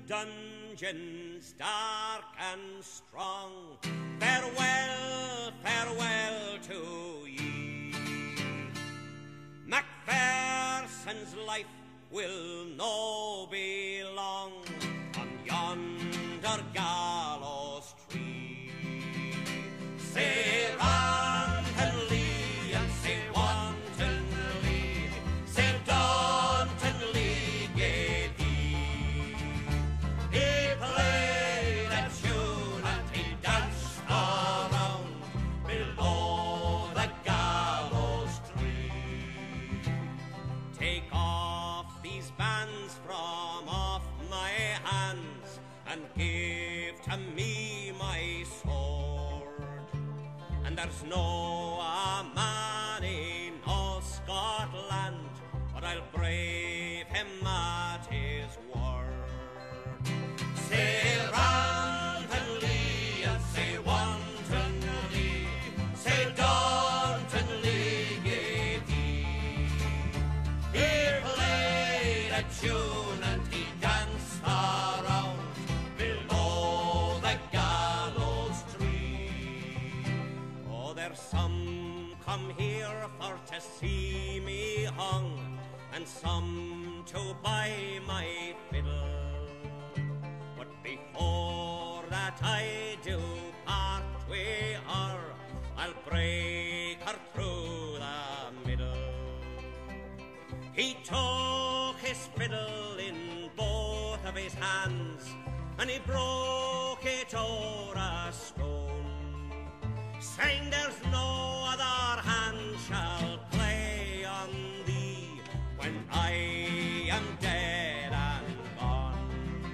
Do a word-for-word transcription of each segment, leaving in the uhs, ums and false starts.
dungeons dark and strong. Farewell, farewell to ye. Macphersons' life will no be long on yonder gallows tree. Say Rantonley and say Wantonley, say Dauntonley gay thee. He played a tune and he danced around below the gallows tree. Take off these bands from off my hands and give to me my sword. And there's no a man in all Scotland but I'll brave him at his word. Say Rantonley and say Wantonley, say Dauntonley gay thee. He played a tune and he danced around below the gallows tree. Oh, there's some come here for to see me hung, and some to buy my fiddle. But before that I do part with her, I'll break her through the middle. He took his fiddle in both of his hands, and he broke it o'er a stone, saying there's no other hand shall play on thee when I am dead and gone.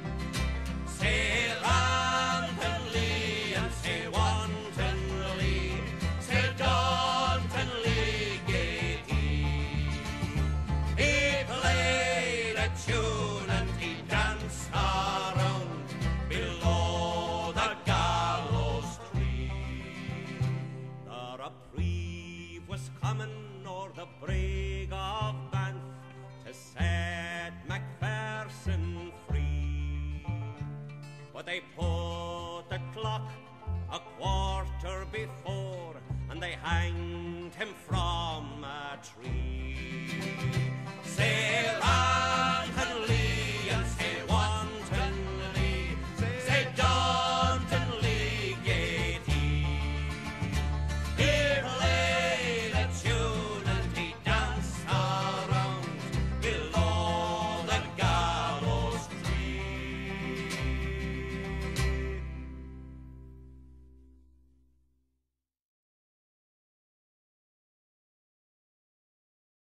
Say Rantonley and say Wantonley, say Dauntonley gay thee. He played a tune and he danced around below the gallows tree. The reprieve was coming o'er the brig of Banff to set Macpherson free. But they put the clock a quarter before and they hanged